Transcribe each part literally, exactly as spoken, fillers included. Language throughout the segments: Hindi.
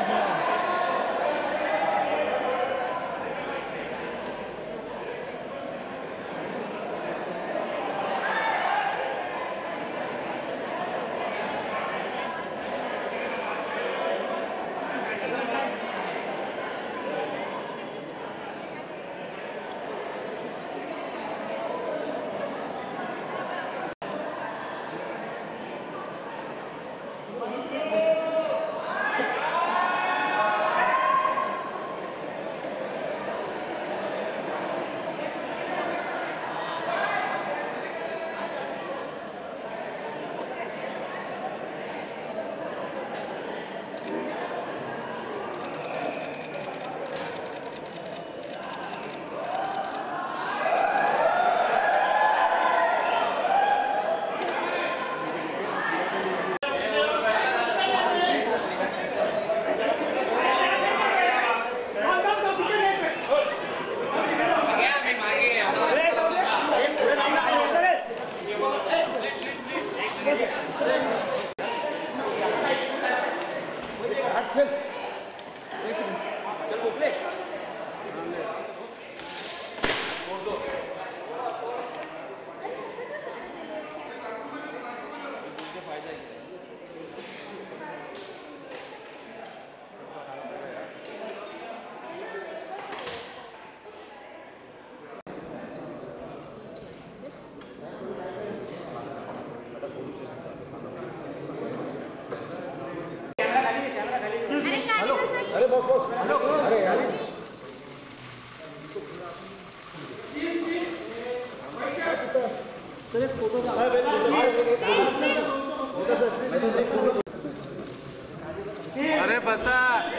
अरे बसा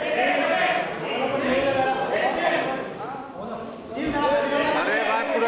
अरे भाई पूरा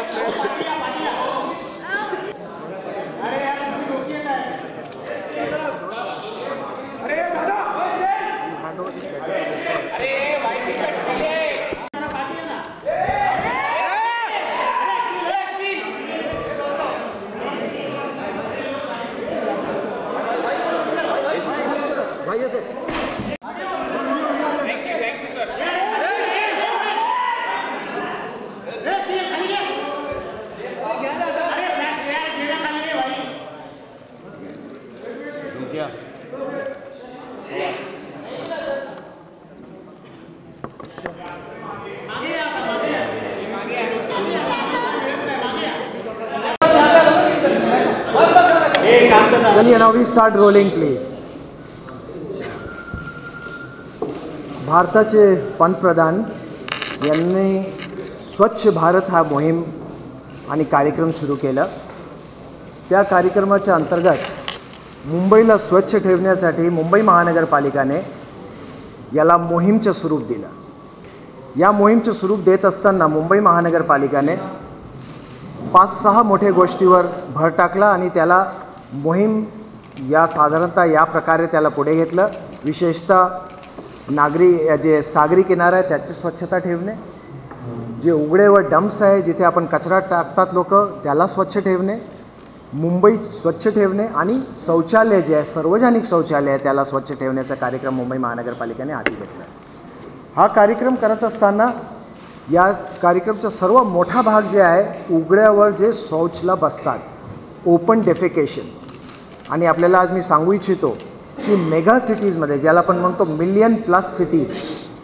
चलिए now we start rolling please. भारताचे पंतप्रधान यांनी स्वच्छ भारत हा मोहीम आणि कार्यक्रम सुरू केला. त्या कार्यक्रमाच्या अंतर्गत मुंबईला स्वच्छ ठेवण्यासाठी मुंबई महानगरपालिकाने याला मोहीमचे स्वरूप दिलं. या मोहीमचे स्वरूप देत असताना मुंबई महानगरपालिकाने पाच सहा मोठ्या गोष्टीवर भर टाकला आणि त्याला मोहीम या साधारणतः या प्रकारे त्याला पुढे घेतलं. विशेषतः नागरी जे सागरी किनारा आहे त्याची स्वच्छता ठेवणे, जे उघडे व डम्प्स आहे जिथे आपण कचरा टाकतात लोक त्याला स्वच्छ ठेवणे, मुंबई स्वच्छ ठेवणे आणि शौचालय जे आहे सार्वजनिक शौचालय आहे त्याला स्वच्छ ठेवण्याचा कार्यक्रम मुंबई महानगरपालिकेने हाती घेतला. हा कार्यक्रम करत असताना या कार्यक्रमाचा सर्व मोठा भाग जे आहे उघड्यावर जे शौचला बसतात, ओपन डेफिकेशन. आणि आपल्याला आज मी सांगू इच्छितो की मेगा सिटीजमध्ये ज्याला आपण म्हणतो मिलियन प्लस सिटीज,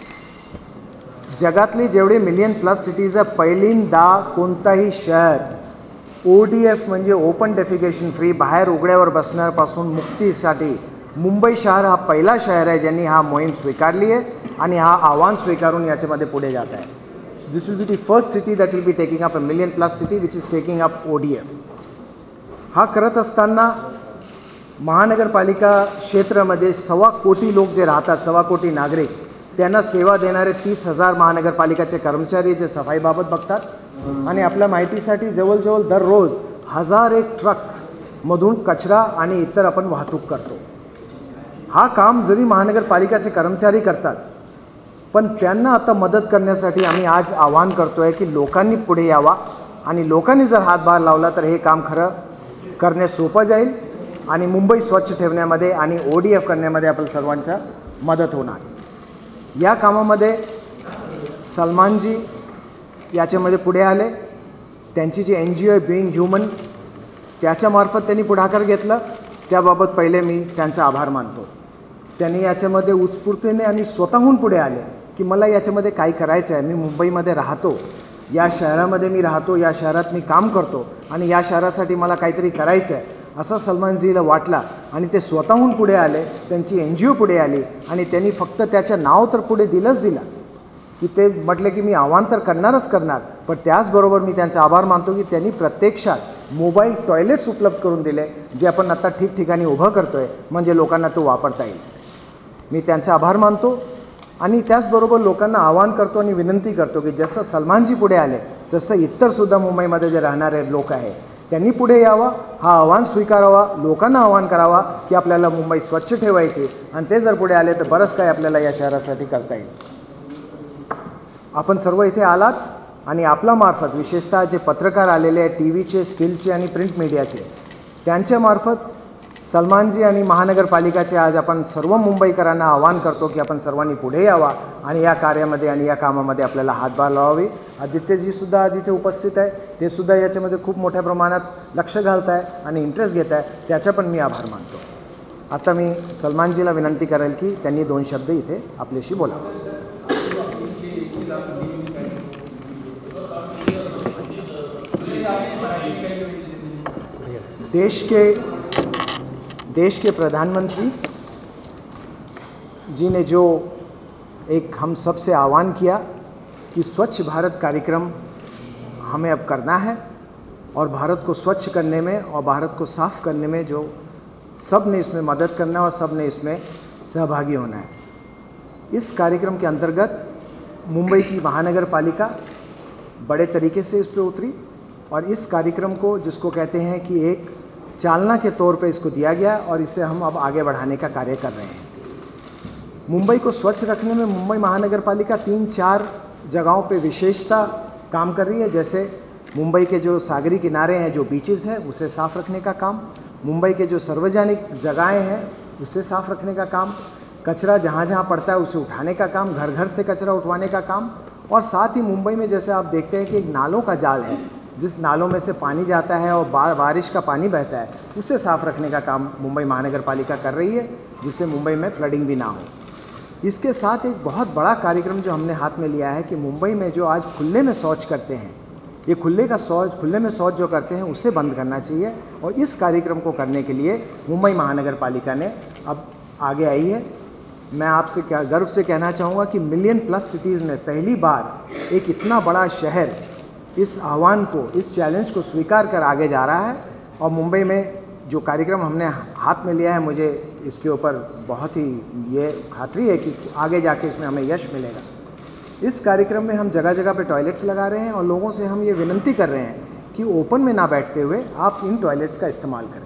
जगातली जेवढे मिलियन प्लस सिटीज आहे पहिल्यांदा कोणताही शहर ओ डी एफ म्हणजे ओपन डेफिकेशन फ्री बाहेर उघड्यावर बसण्यापासून मुक्तीसाठी मुंबई शहर हा पहिला शहर आहे ज्यांनी हा मोहीम स्वीकारली आहे आणि हा आव्हान स्वीकारून याच्यामध्ये पुढे जात आहे. This will be the first city that will be taking up a million plus city which is taking up O D F. हा करत असताना महानगरपालिका क्षेत्रामध्ये सव्वा कोटी लोक जे राहतात, सव्वा कोटी नागरिक, त्यांना सेवा देणारे तीस हजार महानगरपालिकाचे कर्मचारी जे सफाईबाबत बघतात. आणि आपल्या माहितीसाठी जवळजवळ दररोज हजार एक ट्रकमधून कचरा आणि इतर आपण वाहतूक करतो. हा काम जरी महानगरपालिकाचे कर्मचारी करतात पण त्यांना आता मदत करण्यासाठी आम्ही आज आवाहन करतो आहे की लोकांनी पुढे यावा आणि लोकांनी जर हातभार लावला तर हे काम खरं करणे सोपं जाईल आणि मुंबई स्वच्छ ठेवण्यामध्ये आणि ओ डी एफ करण्यामध्ये आपल्या सर्वांचा मदत होणार. या कामामध्ये सलमानजी याच्यामध्ये पुढे आले. त्यांची जी एन जी ओ आहे बिईंग ह्युमन, त्याच्यामार्फत त्यांनी पुढाकार घेतला. त्याबाबत पहिले मी त्यांचा आभार मानतो. त्यांनी याच्यामध्ये उत्स्फूर्तीने आणि स्वतःहून पुढे आले की मला याच्यामध्ये काय करायचं आहे. मी मुंबईमध्ये राहतो, या शहरामध्ये मी राहतो, या शहरात मी काम करतो आणि या शहरासाठी मला काहीतरी करायचं आहे असं सलमानजीला वाटला आणि ते स्वतःहून पुढे आले. त्यांची एन जी ओ पुढे आली आणि त्यांनी फक्त त्याचं नाव तर पुढे दिलंच दिलं की ते म्हटले की मी आव्हान तर करणारच करणार, पण त्याचबरोबर मी त्यांचा आभार मानतो की त्यांनी प्रत्यक्षात मोबाईल टॉयलेट्स उपलब्ध करून दिले, जे आपण आता ठिकठिकाणी उभं करतो आहे म्हणजे लोकांना तो वापरता येईल. मी त्यांचा आभार मानतो आणि त्याचबरोबर लोकांना आवाहन करतो आणि विनंती करतो की जसं सलमानजी पुढे आले तसं इतरसुद्धा मुंबईमध्ये जे राहणारे लोक आहे त्यांनी पुढे यावं, हा आव्हान स्वीकारावा, लोकांना आवाहन करावा की आपल्याला मुंबई स्वच्छ ठेवायची आणि ते जर पुढे आले तर बरंच काय आपल्याला या शहरासाठी करता येईल. आपण सर्व इथे आलात आणि आपला मार्फत विशेषतः जे पत्रकार आलेले आहेत टी व्हीचे, स्टीलचे आणि प्रिंट मीडियाचे, त्यांच्यामार्फत सलमानजी आणि महानगरपालिकाचे आज आपण सर्व मुंबईकरांना आवाहन करतो की आपण सर्वांनी पुढे यावा आणि या कार्यामध्ये आणि या कामामध्ये आपल्याला हातभार लावावी. आदित्यजीसुद्धा आज इथे उपस्थित आहे, ते सुद्धा याच्यामध्ये खूप मोठ्या प्रमाणात लक्ष घालत आहे आणि इंटरेस्ट घेत आहे, त्याचा पण मी आभार मानतो. आता मी सलमानजीला विनंती करेल की त्यांनी दोन शब्द इथे आपल्याशी बोलावं. देश के देश के प्रधानमंत्री जी ने जो एक हम सब से आह्वान किया कि स्वच्छ भारत कार्यक्रम हमें अब करना है और भारत को स्वच्छ करने में और भारत को साफ़ करने में जो सब ने इसमें मदद करना है और सब ने इसमें सहभागी होना है. इस कार्यक्रम के अंतर्गत मुंबई की महानगर पालिका बड़े तरीके से इस पर उतरी और इस कार्यक्रम को, जिसको कहते हैं कि एक चालना के तौर पे इसको दिया गया और इसे हम अब आगे बढ़ाने का कार्य कर रहे हैं. मुंबई को स्वच्छ रखने में मुंबई महानगर पालिका तीन चार जगहों पे विशेषता काम कर रही है. जैसे मुंबई के जो सागरी किनारे हैं, जो बीचेस हैं, उसे साफ़ रखने का काम, मुंबई के जो सार्वजनिक जगहें हैं उसे साफ़ रखने का काम, कचरा जहाँ जहाँ पड़ता है उसे उठाने का काम, घर घर से कचरा उठवाने का काम, और साथ ही मुंबई में जैसे आप देखते हैं कि एक नालों का जाल है, जिस नालों में से पानी जाता है और बार बारिश का पानी बहता है, उसे साफ़ रखने का काम मुंबई महानगर पालिका कर रही है, जिससे मुंबई में फ्लडिंग भी ना हो. इसके साथ एक बहुत बड़ा कार्यक्रम जो हमने हाथ में लिया है कि मुंबई में जो आज खुले में शौच करते हैं, ये खुले का शौच खुले में शौच जो करते हैं उसे बंद करना चाहिए. और इस कार्यक्रम को करने के लिए मुंबई महानगर पालिका ने अब आगे आई है. मैं आपसे क्या गर्व से कहना चाहूँगा कि मिलियन प्लस सिटीज़ में पहली बार एक इतना बड़ा शहर इस आह्वान को, इस चैलेंज को स्वीकार कर आगे जा रहा है. और मुंबई में जो कार्यक्रम हमने हाथ में लिया है, मुझे इसके ऊपर बहुत ही ये खातरी है कि आगे जाके इसमें हमें यश मिलेगा. इस कार्यक्रम में हम जगह जगह पे टॉयलेट्स लगा रहे हैं और लोगों से हम ये विनती कर रहे हैं कि ओपन में ना बैठते हुए आप इन टॉयलेट्स का इस्तेमाल करें.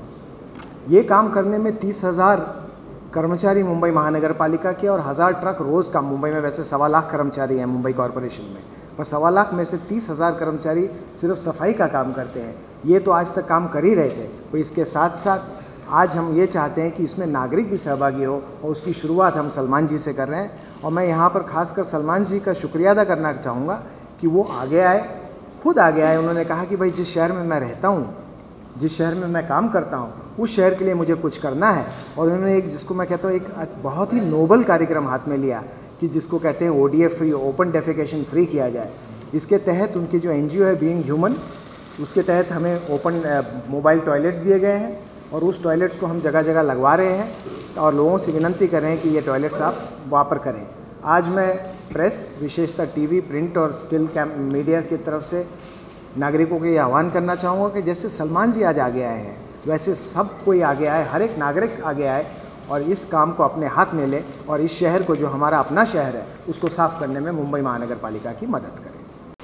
ये काम करने में तीस हज़ार कर्मचारी मुंबई महानगर पालिका के और हज़ार ट्रक रोज़ का, मुंबई में वैसे सवा लाख कर्मचारी हैं मुंबई कॉरपोरेशन में, पर सवा लाख में से तीस हज़ार कर्मचारी सिर्फ सफाई का काम करते हैं. ये तो आज तक काम कर ही रहे थे, पर इसके साथ साथ आज हम ये चाहते हैं कि इसमें नागरिक भी सहभागी हो और उसकी शुरुआत हम सलमान जी से कर रहे हैं. और मैं यहाँ पर खासकर सलमान जी का शुक्रिया अदा करना चाहूँगा कि वो आगे आए, खुद आगे आए. उन्होंने कहा कि भाई जिस शहर में मैं रहता हूँ, जिस शहर में मैं काम करता हूँ, उस शहर के लिए मुझे कुछ करना है. और उन्होंने एक, जिसको मैं कहता हूँ, एक बहुत ही नोबल कार्यक्रम हाथ में लिया कि जिसको कहते हैं O D F free, open defecation free किया जाए. इसके तहत उनकी जो एन जी ओ है बीइंग ह्यूमन, उसके तहत हमें ओपन मोबाइल टॉयलेट्स दिए गए हैं और उस टॉयलेट्स को हम जगह जगह लगवा रहे हैं और लोगों से विनंती कर रहे हैं कि ये टॉयलेट्स आप वापर करें. आज मैं प्रेस, विशेषतः टीवी, प्रिंट और स्टिल कैम मीडिया की तरफ से नागरिकों को ये आह्वान करना चाहूँगा कि जैसे सलमान जी आज आगे आए हैं, वैसे सब कोई आगे आए, हर एक नागरिक आगे आए और इस काम को अपने हाथ में ले और इस शहर को, जो हमारा अपना शहर है, उसको साफ़ करने में मुंबई महानगर पालिका की मदद करें.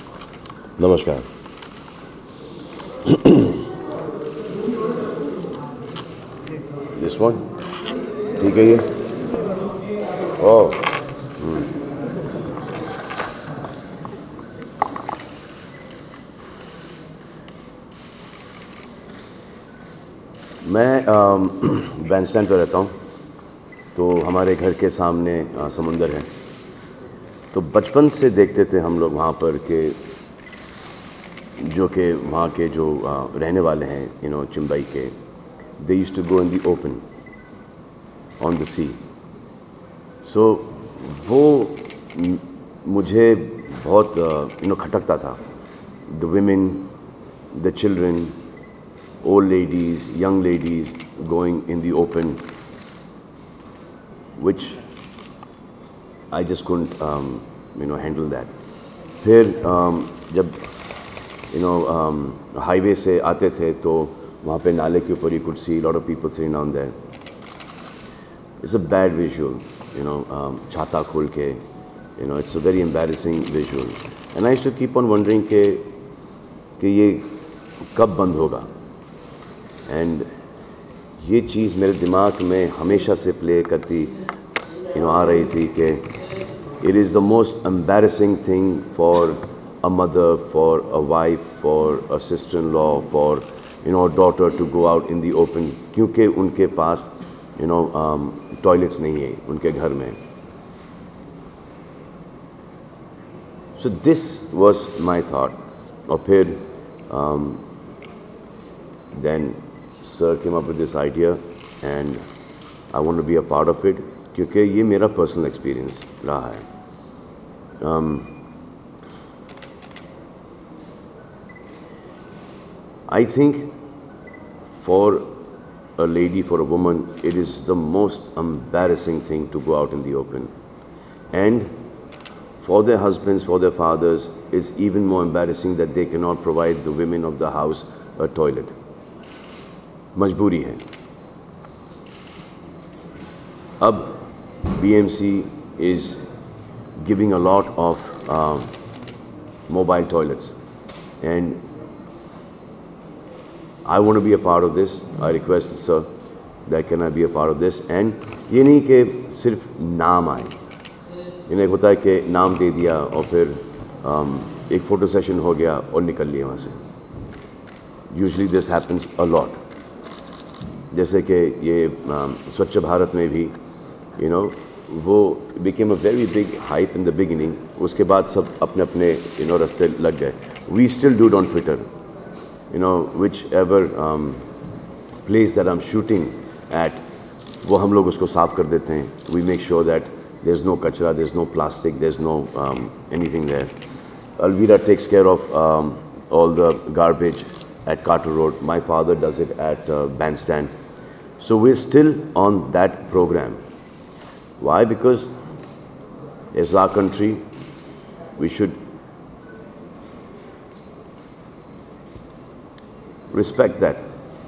नमस्कार. दिस वन ठीक है. ये ओह मैं बैंड स्टैंड पर रहता हूँ, तो हमारे घर के सामने आ, समुंदर है तो बचपन से देखते थे हम लोग वहाँ पर के जो कि वहाँ के जो uh, रहने वाले हैं यू नो चिम्बई के, they used to go in the open on the sea. So वो मुझे बहुत यू नो खटकता था। The women, the children, old ladies, young ladies going in the open, which I just couldn't um, you know handle that. फिर um, जब you know um, highway से आते थे तो वहाँ पे नाले के ऊपर you could see a lot of people sitting down there. It's a bad visual, you know, um, छाता खोल के, you know, it's a very embarrassing visual. And I used to keep on wondering के कि ये कब बंद होगा। एंड ये चीज़ मेरे दिमाग में हमेशा से प्ले करती यू नो आ रही थी कि it is the most embarrassing thing for a mother, for a wife, for a sister in law, for you know daughter to go out in the open, क्योंकि उनके पास यू नो टॉयलेट्स नहीं है उनके घर में। So this was my thought. और फिर um, then sir came up with this idea and I want to be a part of it क्योंकि ये मेरा personal experience रहा है। um, I think for a lady, for a woman, it is the most embarrassing thing to go out in the open, and for their husbands, for their fathers, it's even more embarrassing that they cannot provide the women of the house a toilet. मजबूरी है। अब B M C is giving a lot of um, mobile toilets, and I want to be a part of this. I request sir that can I be a part of this, and ये नहीं कि सिर्फ नाम आए। इन्हें होता है कि नाम दे दिया और फिर um, एक फ़ोटो सेशन हो गया और निकल लिए वहाँ से। Usually this happens a lot. जैसे कि ये um, स्वच्छ भारत में भी यू नो वो became a very big hype in the beginning, उसके बाद सब अपने अपने यू नो रास्ते लग गए। We still do it on Twitter, you know whichever place that I am shooting at, वो हम लोग उसको साफ़ कर देते हैं। We make sure that there's no kachra, there's no plastic, there's no um, anything there. Alvira takes care of um, all the garbage at Carter Road. My father does it at uh, Bandstand. So we're still on that program. Why? Because it's our country. We should respect that.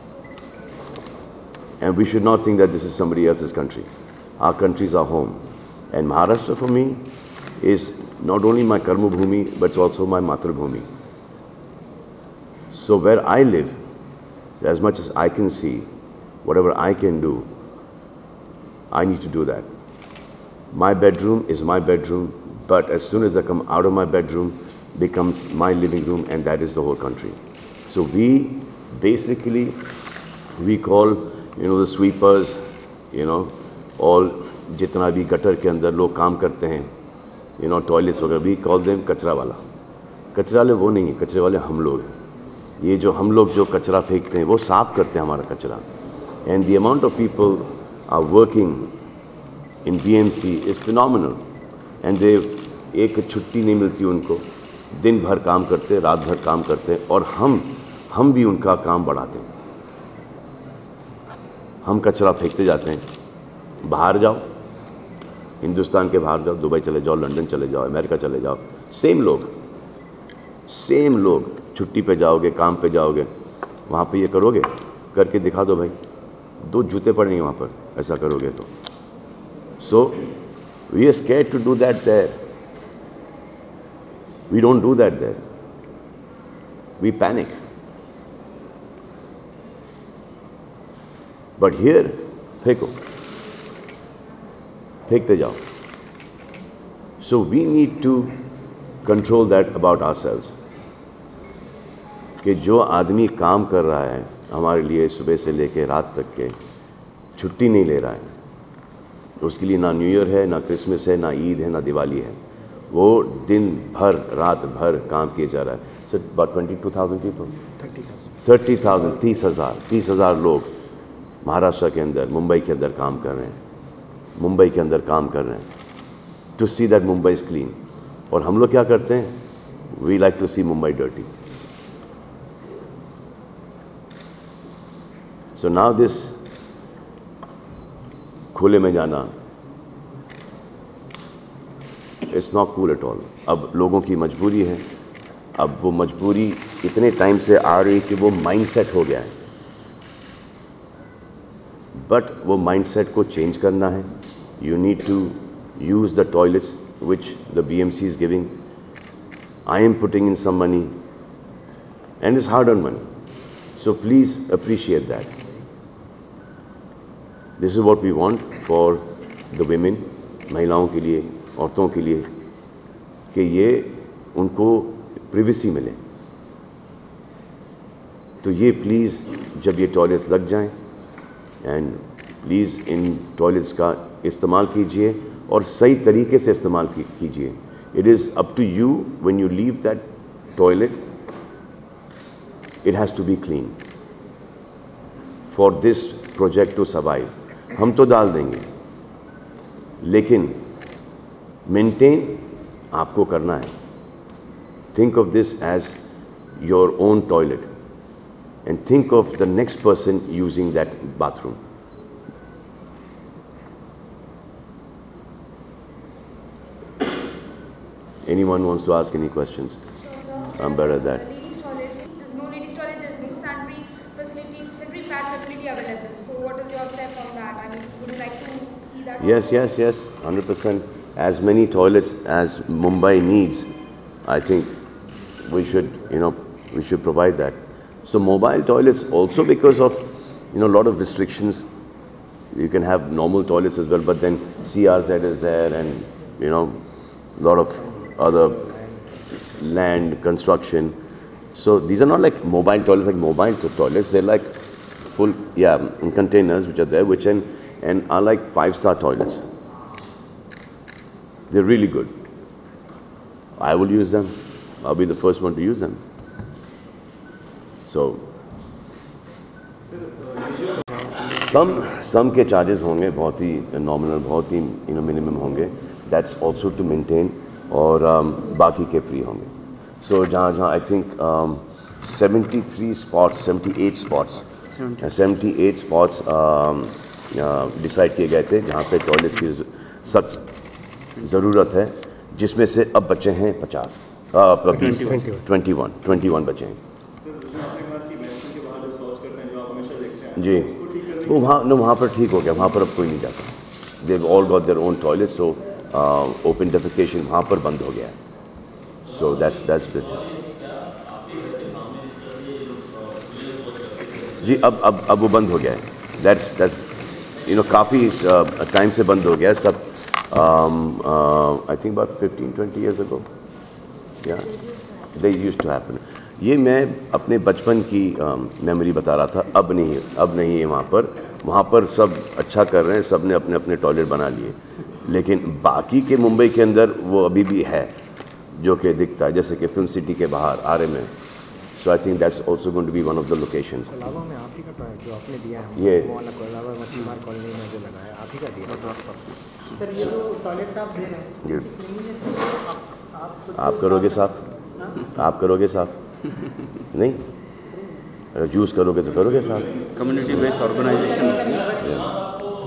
And we should not think that this is somebody else's country. Our country is our home. And Maharashtra for me is not only my Karma Bhumi, but it's also my Matra Bhumi. So where I live, as much as I can see, whatever I can do, I need to do that. My bedroom is my bedroom, but as soon as I come out of my bedroom, becomes my living room, and that is the whole country. So we basically, we call, you know, the sweepers, you know, all जितना भी गटर के अंदर लोग काम करते हैं, यू नो टॉयलेट्स वगैरह, भी कॉल देम कचरा वाला। कचरा वाले वो नहीं है, कचरे वाले हम लोग हैं। ये जो हम लोग जो कचरा फेंकते हैं वो साफ़ करते हैं हमारा कचरा। And the amount of people are working in B M C is phenomenal, and they एक छुट्टी नहीं मिलती उनको, दिन भर काम करते, रात भर काम करते, और हम हम भी उनका काम बढ़ाते हैं। हम कचरा फेंकते जाते हैं। बाहर जाओ, हिंदुस्तान के बाहर जाओ, दुबई चले जाओ, लंदन चले जाओ, अमेरिका चले जाओ, सेम लोग सेम लोग छुट्टी पे जाओगे, काम पे जाओगे, वहाँ पे ये करोगे, करके दिखा दो भाई, दो जूते पड़ेंगे वहाँ पर, ऐसा करोगे तो। So we are scared to do that there, we don't do that there, we panic. But here फेंको, फेंकते जाओ। So we need to control that about ourselves, कि जो आदमी काम कर रहा है हमारे लिए सुबह से लेकर रात तक के, छुट्टी नहीं ले रहा है, उसके लिए ना न्यू ईयर है, ना क्रिसमस है, ना ईद है, ना दिवाली है, वो दिन भर रात भर काम किया जा रहा है। So about twenty two thousand people, thirty thousand thirty thousand तीस हज़ार तीस हज़ार लोग महाराष्ट्र के अंदर, मुंबई के अंदर काम कर रहे हैं, मुंबई के अंदर काम कर रहे हैं to see that Mumbai is clean. और हम लोग क्या करते हैं? We like to see Mumbai dirty. So now this खुले में जाना, it's not cool at all. अब लोगों की मजबूरी है, अब वो मजबूरी इतने टाइम से आ रही कि वो माइंडसेट हो गया है, बट वो माइंडसेट को चेंज करना है। You need to use the toilets which the B M C is giving. I am putting in some money and it's hard earn money, so please appreciate that. This is what we want for the women, महिलाओं के लिए, औरतों के लिए, कि ये उनको प्रिवेसी मिले। तो ये प्लीज़ जब ये टॉयलेट्स लग जाएं, एंड प्लीज़ इन टॉयलेट्स का इस्तेमाल कीजिए और सही तरीके से इस्तेमाल कीजिए। It is up to you when you leave that toilet, it has to be clean for this project to survive. हम तो डाल देंगे, लेकिन मेंटेन आपको करना है। Think of this as your own toilet and think of the next person using that bathroom. Anyone wants to ask any questions? Sure, sir. I'm better at that. The ladies' toilet, there's no ladies' toilet, there's no sanitary facility, sanitary pad facility available. So what is your step on that? I mean, would you like to see that? Yes, yes, yes, one hundred percent. As many toilets as Mumbai needs, I think we should, you know, we should provide that. So mobile toilets also, because of, you know, a lot of restrictions. You can have normal toilets as well, but then C R Z is there, and, you know, a lot of other land construction. So these are not like mobile toilets, like mobile to toilets. They're like full, yeah, in containers which are there, which and and are like five-star toilets. They're really good. I will use them. I'll be the first one to use them. So some some के charges होंगे बहुत ही nominal, बहुत ही, you know, minimum होंगे. That's also to maintain. और um, बाकी के फ्री होंगे। सो so, जहाँ जहाँ I think seventy three spots seventy eight spots seventy eight spots decide किए गए थे जहाँ पे टॉयलेट्स की सख्त ज़रूरत है, जिसमें से अब बचे हैं पचास ट्वेंटी वन ट्वेंटी वन बचे हैं। जी, वो वहाँ न वहाँ पर ठीक हो गया, वहाँ पर अब कोई नहीं जाता। They all got there own toilet, so open defecation वहाँ पर बंद हो गया है। सो दैट्स दैट्स जी, अब अब अब वो बंद हो गया है। दैट्स दैट्स यू नो काफ़ी टाइम से बंद हो गया है सब। I think about fifteen twenty years ago, या दे यूज्ड टू हैपन। ये मैं अपने बचपन की मेमोरी uh, बता रहा था। अब नहीं, अब नहीं है वहाँ पर। वहाँ पर सब अच्छा कर रहे हैं, सब ने अपने अपने टॉयलेट बना लिए, लेकिन बाकी के मुंबई के अंदर वो अभी भी है जो कि दिखता है, जैसे कि फिल्म सिटी के बाहर आरे में। So I think that's also going to be one of the locations. अलावा में आप ही का टॉयलेट जो आपने दिया है, ये वो वाला कोलावा मछलीमार कॉलोनी में जो लगा है, आप ही का दिया। सर ये जो टॉयलेट्स आप दे रहे हैं, ये आप आप आप करोगे साफ? आप करोगे साफ? नहीं, अगर यूज़ करोगे तो करोगे साफ। Community based organisation.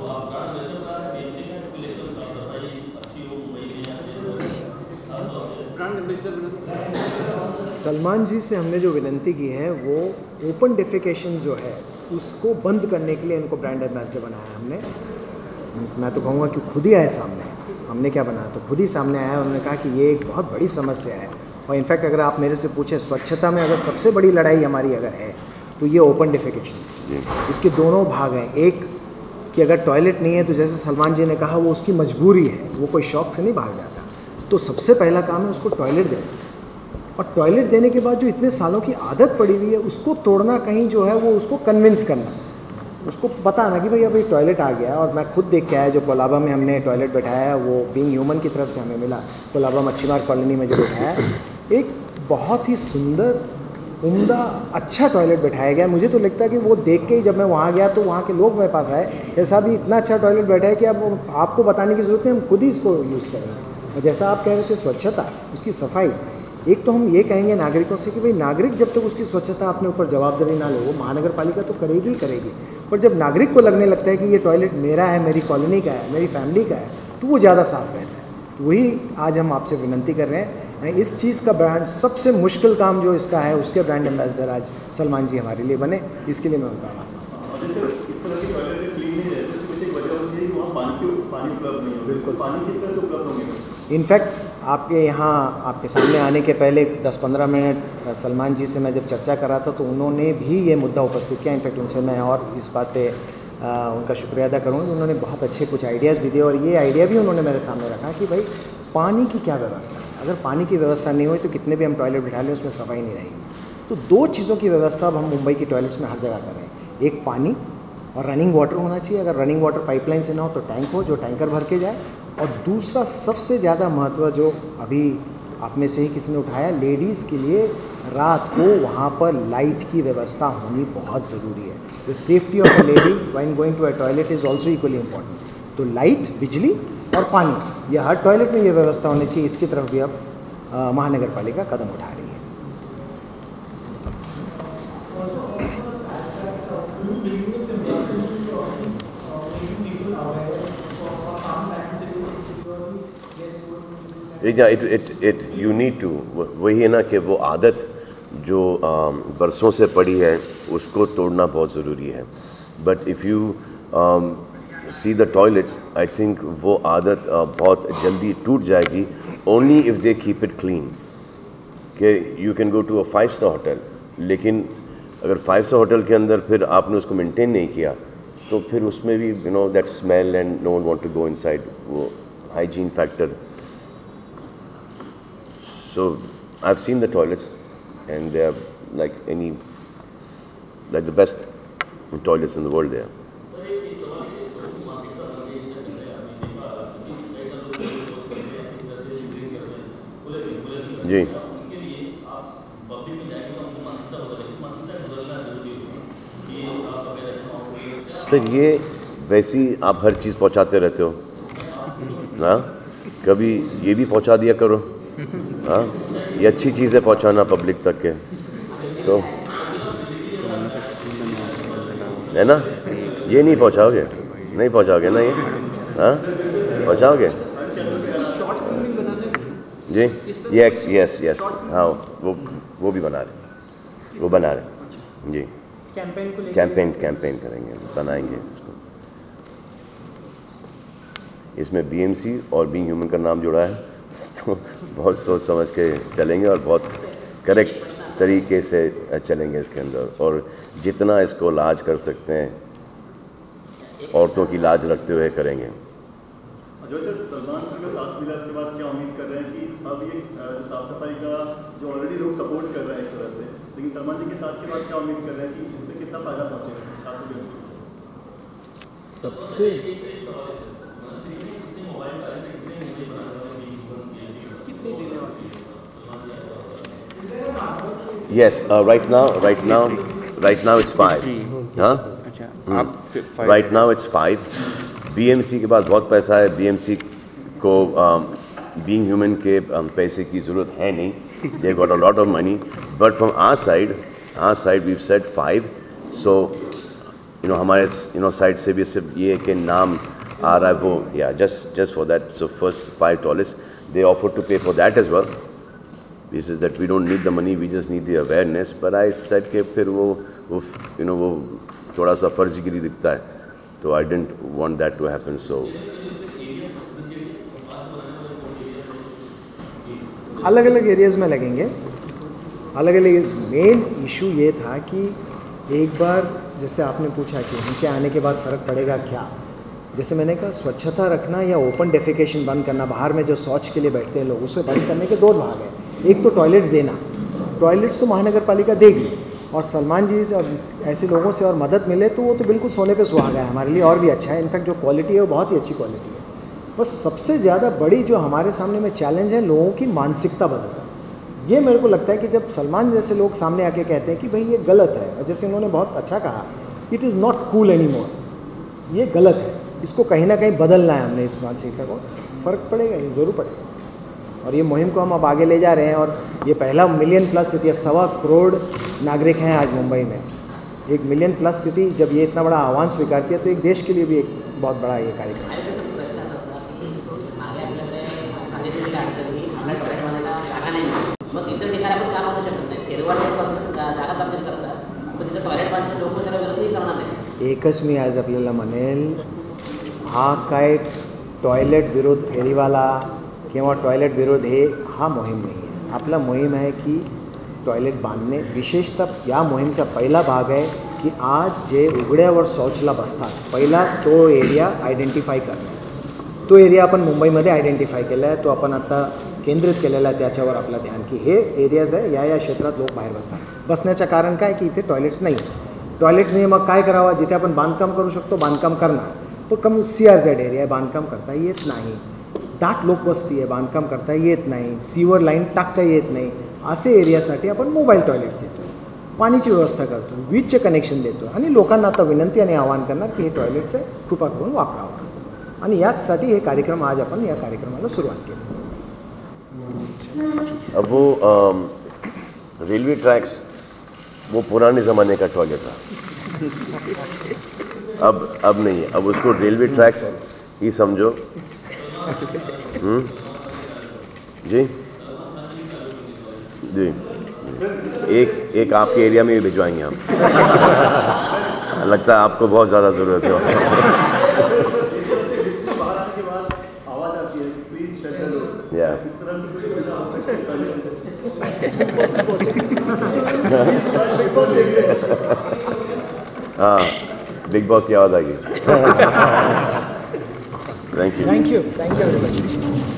Salman ji से हमने जो विनती की है वो ओपन डेफिकेशन जो है उसको बंद करने के लिए इनको ब्रांड एम्बेसडर बनाया हमने। मैं तो कहूँगा कि खुद ही आए सामने, हमने क्या बनाया तो खुद ही सामने आया। उन्होंने कहा कि ये एक बहुत बड़ी समस्या है, और इनफैक्ट अगर आप मेरे से पूछें स्वच्छता में अगर सबसे बड़ी लड़ाई हमारी अगर है तो ये ओपन डेफिकेशन। इसके दोनों भाग हैं। एक कि अगर टॉयलेट नहीं है तो जैसे सलमान जी ने कहा वो उसकी मजबूरी है, वो कोई शौक से नहीं भाग जाता। तो सबसे पहला काम है उसको टॉयलेट देना, और टॉयलेट देने के बाद जो इतने सालों की आदत पड़ी हुई है उसको तोड़ना, कहीं जो है वो उसको कन्विंस करना। उसको पता ना कि भाई अभी टॉयलेट आ गया, और मैं खुद देख के आया जो कोलाबा में हमने टॉयलेट बैठाया है वो बीइंग ह्यूमन की तरफ से हमें मिला, कोलाबा मच्छीमार कॉलोनी में जो बैठाया एक बहुत ही सुंदर उम्दा अच्छा टॉयलेट बैठाया गया। मुझे तो लगता है कि वो देख के ही जब मैं वहाँ गया तो वहाँ के लोग मेरे पास आए, ऐसा भी इतना अच्छा टॉयलेट बैठा है कि अब आपको बताने की ज़रूरत नहीं, हम खुद ही इसको यूज़ करेंगे। और जैसा आप कह रहे थे स्वच्छता, उसकी सफाई, एक तो हम ये कहेंगे नागरिकों से कि भाई नागरिक जब तक उसकी स्वच्छता अपने ऊपर जवाबदारी ना ले, वो महानगर पालिका तो करेगी ही करेगी, पर जब नागरिक को लगने लगता है कि ये टॉयलेट मेरा है, मेरी कॉलोनी का है, मेरी फैमिली का है, तो वो ज़्यादा साफ रहता है। तो वही आज हम आपसे विनती कर रहे हैं। इस चीज़ का ब्रांड, सबसे मुश्किल काम जो इसका है, उसके ब्रांड एम्बेसडर आज सलमान जी हमारे लिए बने, इसके लिए मैं उनका आभार। इनफैक्ट आपके यहाँ आपके सामने आने के पहले दस पंद्रह मिनट सलमान जी से मैं जब चर्चा कर रहा था तो उन्होंने भी ये मुद्दा उपस्थित किया। इनफैक्ट उनसे मैं और इस बात पे आ, उनका शुक्रिया अदा करूँगा। उन्होंने बहुत अच्छे कुछ आइडियाज़ भी दिए और ये आइडिया भी उन्होंने मेरे सामने रखा कि भाई पानी की क्या व्यवस्था है, अगर पानी की व्यवस्था नहीं हुई तो कितने भी हम टॉयलेट बिठा लें उसमें सफाई नहीं रहेगी। तो दो चीज़ों की व्यवस्था अब हम मुंबई की टॉयलेट्स में हर जगह कर रहे हैं, एक पानी और रनिंग वाटर होना चाहिए। अगर रनिंग वाटर पाइपलाइन से ना हो तो टैंक हो जो टैंकर भर के जाए। और दूसरा सबसे ज़्यादा महत्व जो अभी आप में से ही किसी ने उठाया, लेडीज़ के लिए रात को वहाँ पर लाइट की व्यवस्था होनी बहुत ज़रूरी है। तो safety of the lady while going to a toilet is also equally important. तो लाइट, बिजली और पानी, यह हर टॉयलेट में ये व्यवस्था होनी चाहिए। इसकी तरफ भी अब महानगर पालिका कदम उठा रही है। It it it you need to, वही है ना कि वो आदत जो बरसों से पड़ी है उसको तोड़ना बहुत ज़रूरी है। But if you see the toilets, I think वो आदत uh, बहुत जल्दी टूट जाएगी only if they keep it clean. कि you can go to a five star hotel, लेकिन अगर फाइव स्टार होटल के अंदर फिर आपने उसको मेंटेन नहीं किया तो फिर उसमें भी you know that smell and no one want to go inside, वो hygiene factor. So I've seen the toilets and they are like any, like the best toilets in the world there. जी सर, ये वैसी आप हर चीज़ पहुंचाते रहते हो ना, कभी ये भी पहुंचा दिया करो। हाँ, ये अच्छी चीज़ें पहुंचाना पब्लिक तक के, सो so, है ना, ये नहीं पहुंचाओगे, नहीं पहुंचाओगे ना ये, हाँ पहुंचाओगे जी, ये यस यस हाँ, वो वो भी बना रहे, वो बना रहे जी, कैंपेन कैंपेन करेंगे, बनाएंगे इसको। इसमें बीएमसी और बीइंग ह्यूमन का नाम जुड़ा है तो बहुत सोच समझ के चलेंगे और बहुत करेक्ट तरीके से चलेंगे इसके अंदर, और जितना इसको लाज कर सकते हैं औरतों की लाज रखते हुए करेंगे। जो सर सलमान सर का साथ मिला उसके बाद क्या उम्मीद कर रहे हैं कि अब ये साफ सफाई का जो ऑलरेडी लोग सपोर्ट कर रहे हैं एक तरह से, लेकिन सलमान जी के साथ के बाद क्या उम्मीद कर रहे हैं कि इससे कितना फायदा पहुँचेगा? सबसे Yes, uh, right now, right now, right now it's five. हाँ? अच्छा, Right now it's five. B M C के पास बहुत पैसा है, B M C को um, being human के um, पैसे की ज़रूरत है नहीं. They got a lot of money, but from our side, our side we've said five. So, you know हमारे you know side से भी सिर्फ ये कि नाम आ रहा है वो, yeah, just just for that. So first five toilets, they offered to pay for that as well. This is that we don't need the money, we just need the awareness. But I said कि फिर वो वो you know वो थोड़ा सा फर्जीगिरी दिखता है, तो I didn't want that to happen. So अलग अलग एरियाज़ में लगेंगे, अलग अलग। मेन इशू ये था कि एक बार जैसे आपने पूछा कि उनके आने के बाद फ़र्क पड़ेगा क्या, जैसे मैंने कहा स्वच्छता रखना या ओपन डेफिकेशन बंद करना, बाहर में जो शौच के लिए बैठते हैं लोग, उसे बंद करने के दो भाग हैं। एक तो टॉयलेट्स देना, टॉयलेट्स तो महानगर पालिका देगी, और सलमान जी से और ऐसे लोगों से और मदद मिले तो वो तो बिल्कुल सोने पे सुहागा है, हमारे लिए और भी अच्छा है। इनफैक्ट जो क्वालिटी है वो बहुत ही अच्छी क्वालिटी है। बस सबसे ज़्यादा बड़ी जो हमारे सामने में चैलेंज है, लोगों की मानसिकता बदलना। ये मेरे को लगता है कि जब सलमान जैसे लोग सामने आके कहते हैं कि भाई ये गलत है, और जैसे उन्होंने बहुत अच्छा कहा, it is not cool any more, ये गलत है, इसको कहीं ना कहीं बदलना है हमने, इस मानसिकता को फ़र्क पड़ेगा, ये ज़रूर पड़ेगा। और ये मुहिम को हम अब आगे ले जा रहे हैं, और ये पहला मिलियन प्लस सिटी है, सवा करोड़ नागरिक हैं आज मुंबई में। एक मिलियन प्लस सिटी जब ये इतना बड़ा आह्वान स्वीकार किया तो एक देश के लिए भी एक बहुत बड़ा ये कार्यक्रम है। एकच मी आज आपल्याला म्हणेल, हा काय टॉयलेट विरोध फेरीवाला किंवा टॉयलेट विरोध हे हा मोहीम नाही आहे। आपला मोहीम आहे की टॉयलेट बांधणे, विशेषतः या मोहीमचा पहिला भाग आहे की आज जे उघड्यावर शौचला बसतात, पहिला तो एरिया आयडेंटिफाय करणं। तो एरिया आपण मुंबईमध्ये आयडेंटिफाय केला आहे, तो आपण आता केंद्रित केलेला आहे त्याच्यावर आपलं ध्यान, की हे एरियाज आहे, या या क्षेत्रात लोक बाहेर बसतात। बसण्याचं कारण काय की इथे टॉयलेट्स नाही, टॉयलेट्स नाही, मग काय करावं, जिथे आपण बांधकाम करू शकतो बांधकाम करणार, तो कम सी आर झेड एरिया आहे, बांधकाम करता येत नाही, दाट लोकवस्ती आहे, बांधकाम करता येत नाही, सीवर लाईन टाकता येत नाही, असे एरियासाठी आपण मोबाईल टॉयलेट्स देतो, पाण्याची व्यवस्था करतो, वीजचे कनेक्शन देतो, आणि लोकांना आता विनंती आणि आवाहन करणार की हे टॉयलेट्स आहे, कृपा करून वापरावं। आणि याचसाठी हे कार्यक्रम आज आपण या कार्यक्रमाला सुरुवात केली। अब वो रेलवे ट्रैक्स वो पुराने ज़माने का टॉयलेट था, अब अब नहीं है, अब उसको रेलवे ट्रैक्स ही समझो। हम्म जी जी एक एक आपके एरिया में भी भिजवाएंगे हम। लगता है आपको बहुत ज़्यादा ज़रूरत है। बाहर आने के बाद आवाज़ आती है, प्लीज शट द डोर। या इस तरह की कुछ सुविधा हो सकती है। हाँ, बिग बॉस की आवाज़ आ गई। Thank you thank you thank you very much.